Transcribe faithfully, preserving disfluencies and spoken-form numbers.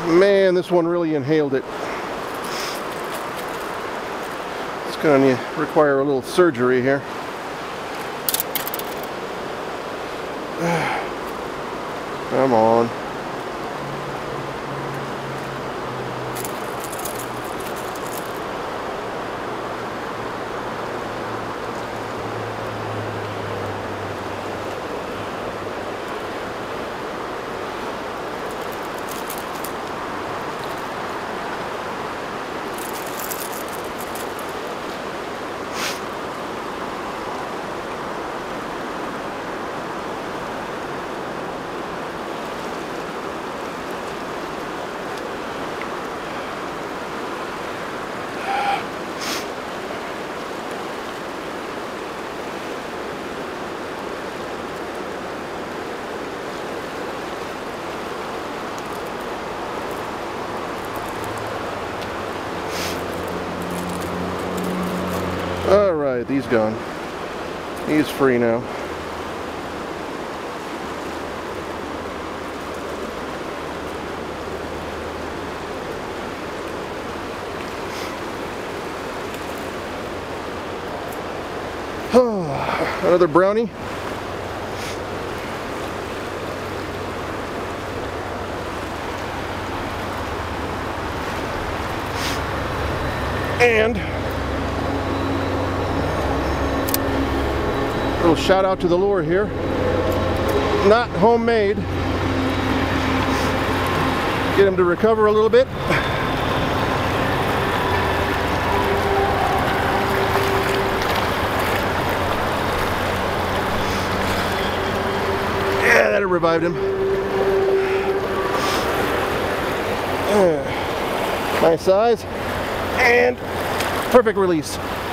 Man, this one really inhaled it. It's going to require a little surgery here. Come on. Alright, he's gone. He's free now. Another brownie. And a little shout out to the lure here. Not homemade. Get him to recover a little bit. Yeah, that revived him. Nice size and perfect release.